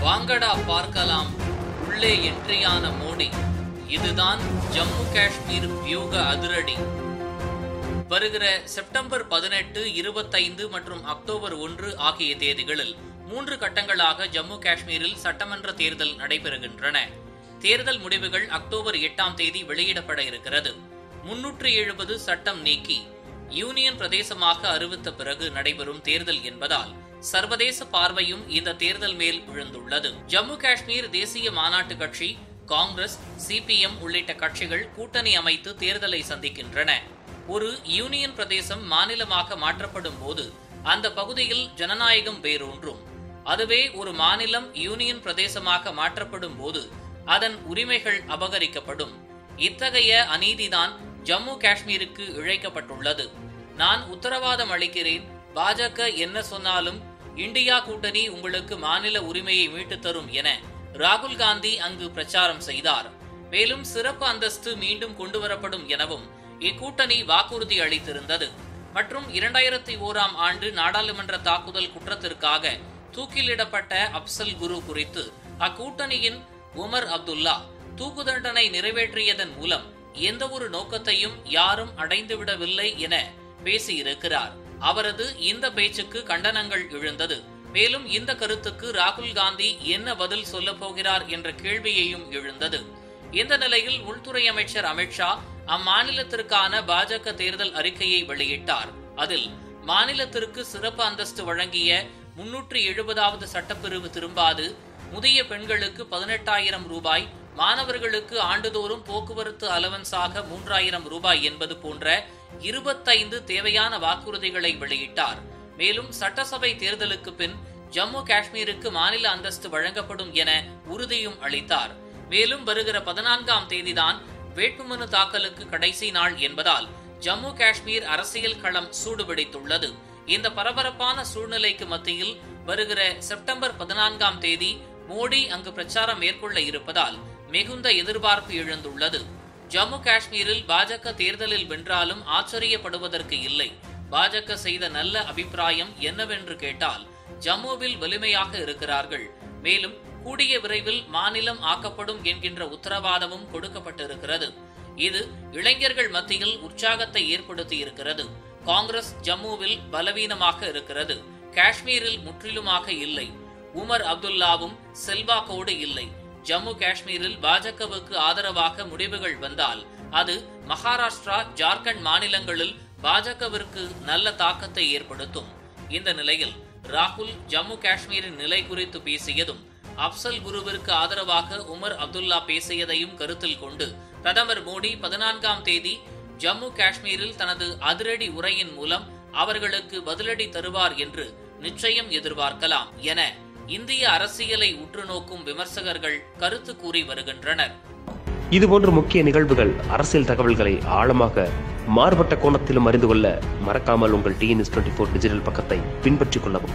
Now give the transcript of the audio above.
வாங்கடா பார்க்கலாம் உள்ளே என்ட்ரியான மோடி. இதுதான் ஜம்மு காஷ்மீர் வியூக அதிரடி. வருகிற செப்டம்பர் 18, 25 மற்றும் அக்டோபர் 1 ஆகிய தேதிகளில் 3 கட்டங்களாக ஜம்மு காஷ்மீரில் சட்டமன்ற தேர்தல் நடைபெறுகின்றன. தேர்தல் முடிவுகள் அக்டோபர் 8ஆம் தேதி வெளியிடப்பட இருக்கிறது. 370 சட்டம் நீக்கி யூனியன் பிரதேசமாக அறிவித்த பிறகு நடைபெறும் தேர்தல் என்பதால் சர்வதேச பார்வையும் இந்த தேர்தல் மேல் விழுந்துள்ளது. ஜம்மு காஷ்மீர் தேசிய மாநாட்டு கட்சி, காங்கிரஸ், சிபிஎம் உள்ளிட்ட கட்சிகள் கூட்டணி அமைத்து தேர்தலை சந்திக்கின்றன. ஒரு யூனியன் பிரதேசம் மாநிலமாக மாற்றப்படும் போது அந்த பகுதியில் ஜனநாயகம் வேரூன்றும். அதுவே ஒரு மாநிலம் யூனியன் பிரதேசமாக மாற்றப்படும் போது அதன் உரிமைகள் அபகரிக்கப்படும். இத்தகைய அநீதிதான் ஜம்மு காஷ்மீருக்கு இழைக்கப்பட்டுள்ளது. நான் உத்தரவாதம் அளிக்கிறேன், பாஜக என்ன சொன்னாலும் இந்தியா கூட்டணி உங்களுக்கு மாநில உரிமையை மீட்டுத் தரும் என ராகுல் காந்தி அங்கு பிரச்சாரம் செய்தார். மேலும் சிறப்பு அந்தஸ்து மீண்டும் கொண்டுவரப்படும் எனவும் இக்கூட்டணி வாக்குறுதி அளித்திருந்தது. மற்றும் 2001ஆம் ஆண்டு நாடாளுமன்ற தாக்குதல் குற்றத்திற்காக தூக்கிலிடப்பட்ட அப்சல் குரு குறித்து அக்கூட்டணியின் உமர் அப்துல்லா தூக்கு தண்டனை நிறைவேற்றியதன் மூலம் எந்த ஒரு நோக்கத்தையும் யாரும் அடைந்துவிடவில்லை என பேசியிருக்கிறார். அவரது இந்த பேச்சுக்கு கண்டனங்கள் எழுந்தது. மேலும் இந்த கருத்துக்கு ராகுல் காந்தி என்ன பதில் சொல்ல போகிறார் என்ற கேள்வியையும் எழுந்தது. இந்த நிலையில் உள்துறை அமைச்சர் அமித்ஷா அம்மாநிலத்திற்கான பாஜக தேர்தல் அறிக்கையை வெளியிட்டார். அதில் மாநிலத்திற்கு சிறப்பு அந்தஸ்து வழங்கிய 370வது சட்டப்பிரிவு திரும்பாது, முதிய பெண்களுக்கு 18,000 ரூபாய், மாணவர்களுக்கு ஆண்டுதோறும் போக்குவரத்து அலவன்ஸாக 3,000 ரூபாய் என்பது போன்ற 25 தேவையான வாக்குறுதிகளை வெளியிட்டார். மேலும் சட்டசபை தேர்தலுக்கு பின் ஜம்மு காஷ்மீருக்கு மாநில அந்தஸ்து வழங்கப்படும் என உறுதியும் அளித்தார். மேலும் வருகிற 14ஆம் தேதிதான் வேட்புமனு தாக்கலுக்கு கடைசி நாள் என்பதால் ஜம்மு காஷ்மீர் அரசியல் களம் சூடுபிடித்துள்ளது. இந்த பரபரப்பான சூழ்நிலைக்கு மத்தியில் வருகிற செப்டம்பர் 14ஆம் தேதி மோடி அங்கு பிரச்சாரம் மேற்கொள்ள இருப்பதால் மிகுந்த எதிர்பார்ப்பு எழுந்துள்ளது. ஜம்மு காஷ்மீரில் பாஜக தேர்தலில் வென்றாலும் ஆச்சரியப்படுவதற்கு இல்லை. பாஜக செய்த நல்ல அபிப்பிராயம் என்னவென்று கேட்டால் ஜம்முவில் வலிமையாக இருக்கிறார்கள். மேலும் கூடிய விரைவில் மாநிலம் ஆக்கப்படும் என்கின்ற உத்தரவாதமும் கொடுக்கப்பட்டிருக்கிறது. இது இளைஞர்கள் மத்தியில் உற்சாகத்தை ஏற்படுத்தி இருக்கிறது. காங்கிரஸ் ஜம்முவில் பலவீனமாக இருக்கிறது, காஷ்மீரில் முற்றிலுமாக இல்லை. உமர் அப்துல்லாவும் செல்வாக்கோடு இல்லை. ஜம்மு காஷ்மீரில் பாஜகவுக்கு ஆதரவாக முடிவுகள் வந்தால் அது மகாராஷ்டிரா, ஜார்க்கண்ட் மாநிலங்களில் பாஜகவிற்கு நல்ல தாக்கத்தை ஏற்படுத்தும். இந்த நிலையில் ராகுல் ஜம்மு காஷ்மீரின் நிலை குறித்து பேசியதும், அப்சல் குருவிற்கு ஆதரவாக உமர் அப்துல்லா பேசியதையும் கருத்தில் கொண்டு பிரதமர் மோடி 14ஆம் தேதி ஜம்மு காஷ்மீரில் தனது அதிரடி உரையின் மூலம் அவர்களுக்கு பதிலடி தருவார் என்று நிச்சயம் எதிர்பார்க்கலாம் என இந்திய அரசியலை உற்று நோக்கும் விமர்சகர்கள் கருத்து கூறி வருகின்றனர். இதுபோன்ற முக்கிய நிகழ்வுகள், அரசியல் தகவல்களை ஆழமாக மாறுபட்ட கோணத்திலும் அறிந்து கொள்ள மறக்காமல் உங்கள் TNS24 டிஜிட்டல் பக்கத்தை பின்பற்றிக் கொள்ளவும்.